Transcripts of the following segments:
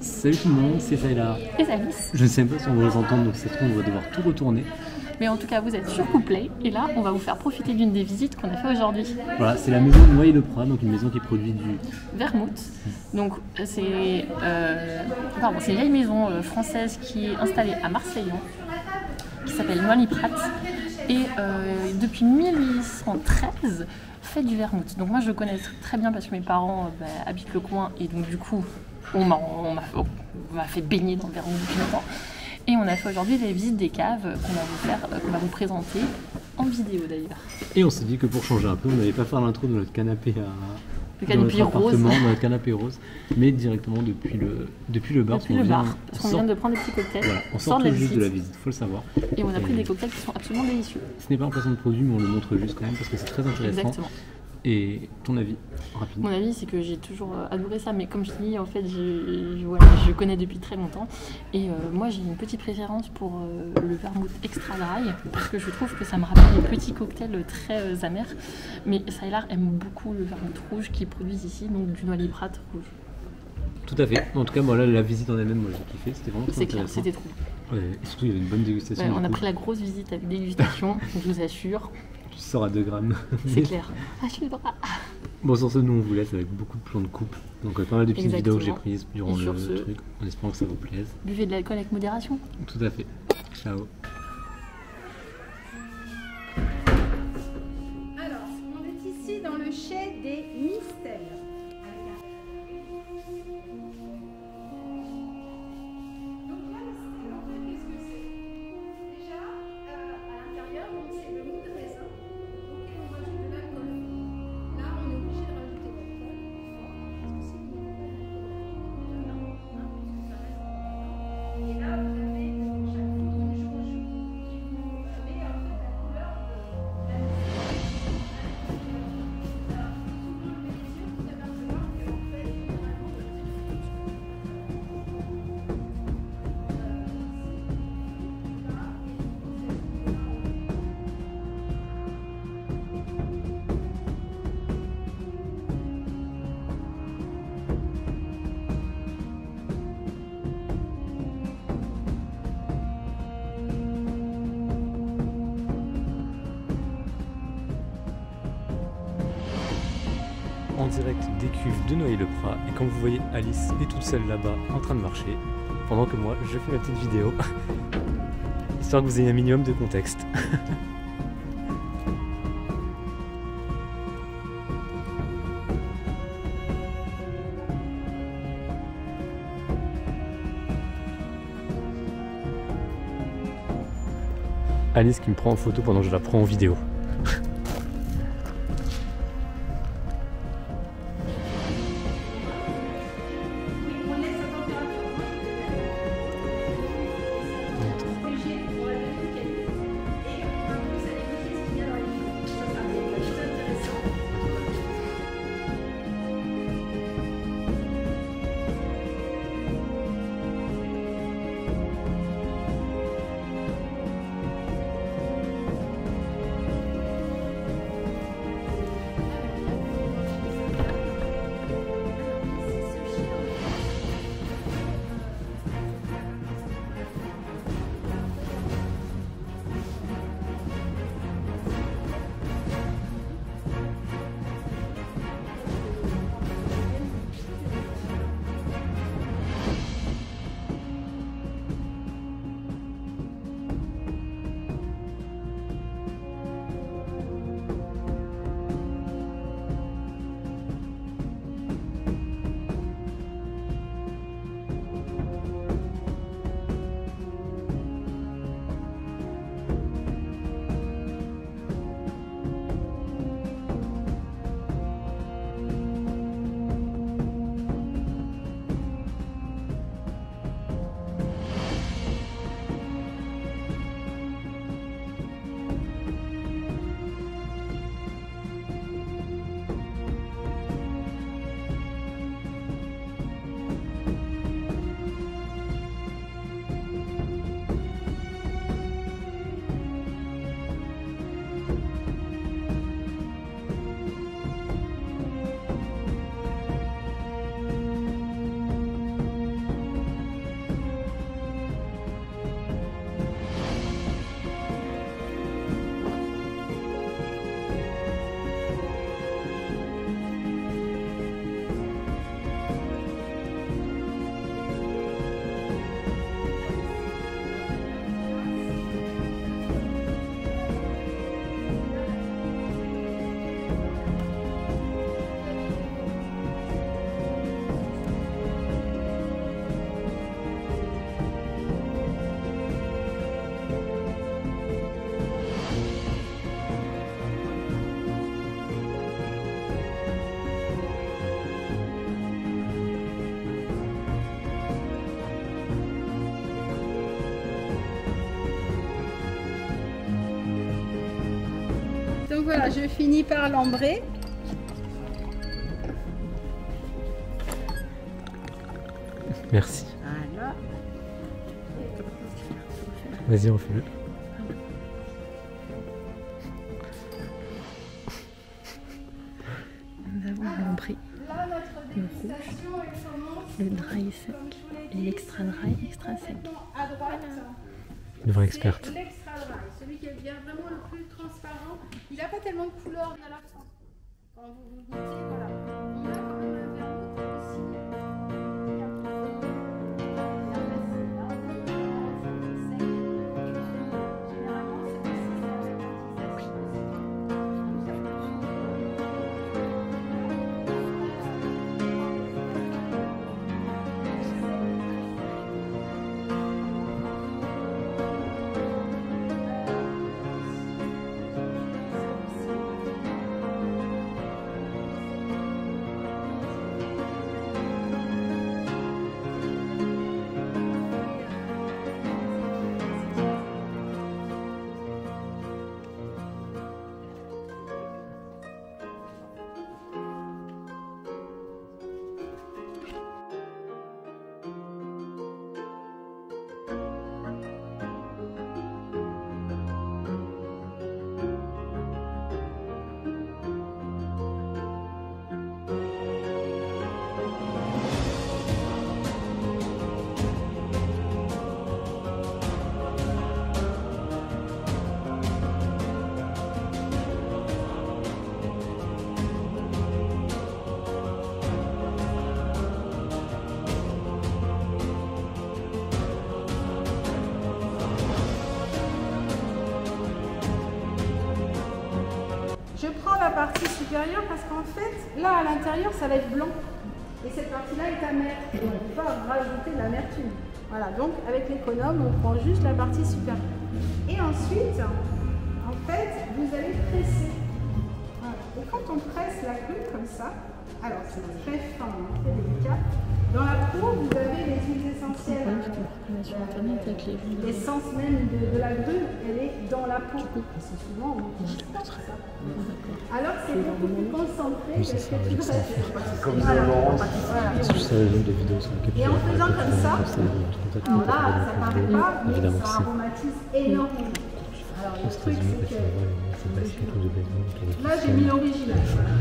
Salut tout le monde, c'est Sayla. Et Alice. Je ne sais pas si on va les entendre, donc c'est trop, on va devoir tout retourner. Mais en tout cas, vous êtes sur Couplet et là, on va vous faire profiter d'une des visites qu'on a fait aujourd'hui. Voilà, c'est la maison de Noailles-le-Prat, donc une maison qui produit du Vermouth. Donc c'est une vieille maison française qui est installée à Marseillan, qui s'appelle Noailles-le-Prat. Et depuis 1813, fait du vermouth. Donc moi, je le connais très bien parce que mes parents habitent le coin et donc du coup, on m'a fait baigner dans le vermouth depuis longtemps. Et on a fait aujourd'hui les visites des caves qu'on va vous présenter en vidéo d'ailleurs. Et on s'est dit que pour changer un peu, on n'allait pas faire l'intro de notre canapé notre canapé rose, mais directement depuis le bar. Depuis le bar, parce qu'on vient de prendre des petits cocktails. Voilà, on sort tout juste de la visite, faut le savoir. Et on a pris des cocktails qui sont absolument délicieux. Ce n'est pas un placement de produit, mais on le montre juste quand même parce que c'est très intéressant. Exactement. Et ton avis, rapidement? Mon avis, c'est que j'ai toujours adoré ça, mais comme je dis, en fait, je connais depuis très longtemps. Et moi, j'ai une petite préférence pour le vermouth extra dry, parce que je trouve que ça me rappelle les petits cocktails très amers. Mais Saylar aime beaucoup le vermouth rouge qu'ils produisent ici, donc du Noailles-le-Prat rouge. Tout à fait. En tout cas, moi, là, la visite en elle-même, moi, j'ai kiffé. C'était vraiment très intéressant. C'est clair, c'était trop bien. Ouais, et surtout, il y avait une bonne dégustation. Ouais, on a pris la grosse visite avec dégustation, je vous assure. Tu sors à 2 grammes. C'est clair. Ah, je le bras. Bon, sur ce, nous, on vous laisse avec beaucoup de plans de coupe. Donc, pas mal de petites vidéos que j'ai prises durant le truc, en espérant que ça vous plaise. Buvez de l'alcool avec modération. Tout à fait. Ciao. Alors, on est ici dans le chai des Mistels. Donc là, Mistel, en fait, qu'est-ce que c'est? Déjà, à l'intérieur, c'est le mou de raisin auquel on rajoute de l'alcool. Là, on est obligé de rajouter de l'alcool parce que sinon, on n'a pas de et là, vous avez chaque fois une jauge qui vous met en fait la couleur de la En direct des cuves de Noailles-le-Prat, et quand vous voyez Alice est toute seule là-bas en train de marcher, pendant que moi je fais ma petite vidéo, histoire que vous ayez un minimum de contexte. Alice qui me prend en photo pendant que je la prends en vidéo. voilà, je finis par l'embrer. Merci. Voilà. Vas-y, refais-le. Nous avons l'embris, Là, notre dégustation, elle commence. le dry sec et l'extra dry, extra sec. À droite, Une vraie experte. c'est l'extra dry, celui qui est bien vraiment le plus transparent. Il n'a pas tellement de couleur à la fin. Quand vous goûtez, voilà. On a quand même un vermouth aussi. Il y a plus de- et après, c'est là, c'est sec. Généralement, c'est aussi la Je prends la partie supérieure parce qu'en fait, là à l'intérieur, ça va être blanc. Et cette partie-là est amère. Et on ne peut pas rajouter de l'amertume. Voilà, donc avec l'économe, on prend juste la partie supérieure. Et ensuite, en fait, vous allez presser. Voilà. Et quand on presse la queue comme ça, alors c'est très fin, hein, très délicat. Dans la peau, vous avez les huiles essentielles. L'essence même de la grue, elle est dans la peau. Et c'est souvent, on ne pas ça. Alors c'est beaucoup plus concentré que ce que tu restes. Comme ça, Laurence. C'est juste ça, le nombre de vidéos sur lesquelles Et en faisant comme ça, alors là, ça ne paraît pas, mais évidemment, ça si. aromatise énormément. Alors le truc, c'est que là, Là, j'ai mis l'original.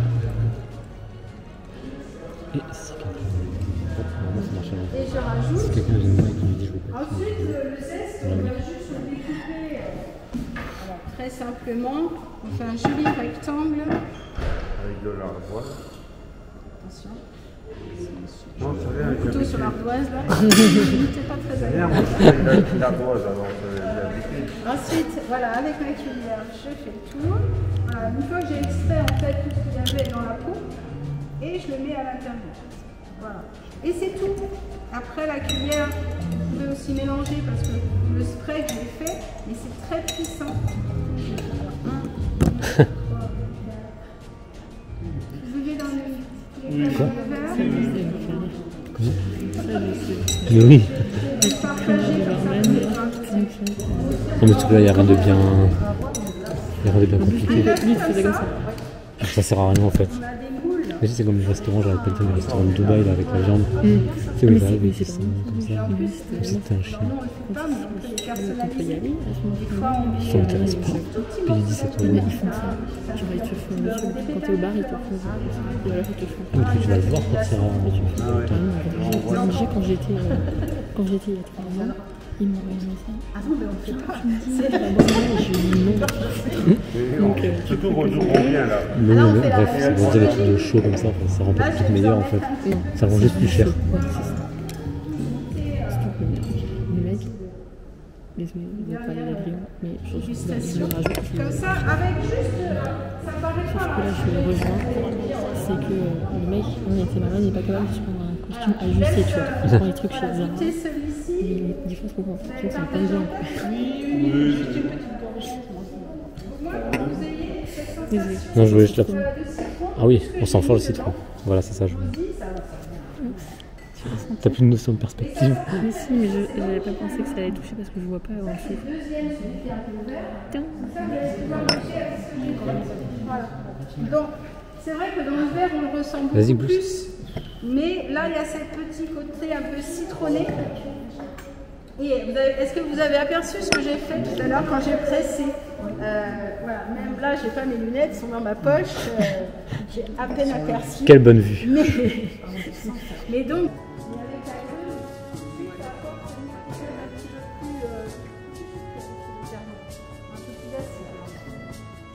Et si quelqu'un normalement, ça marche avant. Et je rajoute. Si quelqu'un vient de moi et qui me dit je veux pas. Ensuite, le zeste, on va juste le découper. Alors, très simplement, on fait un joli rectangle. Avec de l'ardoise. Attention. Non, c'est rien. Couteau sur l'ardoise, là. C'est pas très Rien, agréable. avec l'ardoise, alors ça veut dire. Ensuite, voilà, avec ma cuillère, je fais le tour. Voilà, une fois que j'ai extrait en fait tout ce qu'il y avait dans la peau, et je le mets à l'intérieur. Voilà. Et c'est tout. Après la cuillère, vous pouvez aussi mélanger parce que le spray que j'ai fait, mais c'est très puissant. Alors, 1, 2, 3, 4. Je vous ai dans le Quoi verre. Mais oui. Partagez comme ça. Non mais tout là, il n'y a rien de bien. Il y a rien de bien compliqué. Ça sert à rien en fait. On a des moules. Mais c'est comme les restaurants, j'arrête pas de dire les restaurants de Dubaï là avec la viande. C'est où ils arrivent, ils sont comme ça. Comme si c'était un chien. Non, on le fait pas, mais on peut les personnaliser. Des fois, on met Ça m'intéresse pas. Payer 17 €. Ils font ça. Genre, ils te font quand t'es au bar, ils te font ça. Et alors, ils te font. Mais tu vas le voir quand c'est Déjà, quand j'étais il y a 3 ans, ils m'ont organisé ça. Ah non, mais on le fait pas. C'est la bonne mère, je lui ai dit non. Donc, C'est tout rejoint bien là. Mais Alors, non, on fait mais la bref, même c'est chose. des trucs de chaud comme ça, enfin, ça rend pas Là, le je truc vais meilleur en vous en fait. mettre un peu. Ça rend juste plus cher. Ouais, c'est ça. Surtout que les mecs, désolé, ils n'ont pas les agréments, mais je trouve qu'ils le rajoutent. Comme ça, avec juste. Ça paraît Sauf pas. que là, je le rejoins, c'est que le mec, on était malade, il n'est pas capable de se prendre un costume ajusté, tu vois. Il prend les trucs chez Zara. Ajouter celui-ci. Et des fois, je comprends pas, je trouve que c'est pas bien. Moi, pour que vous ayez cette sensation. Désolé. Non, je voulais juste la. De citron. Ah oui, on sent fort le citron. Voilà, c'est ça. Je... Ça va faire bien. T'as plus de notion de perspective. Mais si, mais j'avais pas pensé que ça allait toucher parce que je vois pas en dessous. Tiens. Voilà. Donc, c'est vrai que dans le verre, on le ressent beaucoup Vas-y, plus. Mais là, il y a ce petit côté un peu citronné. Et est-ce que vous avez aperçu ce que j'ai fait tout à l'heure quand j'ai pressé? Voilà, même là, j'ai pas mes lunettes, elles sont dans ma poche. J'ai à peine aperçu. Quelle bonne vue. Mais donc, il y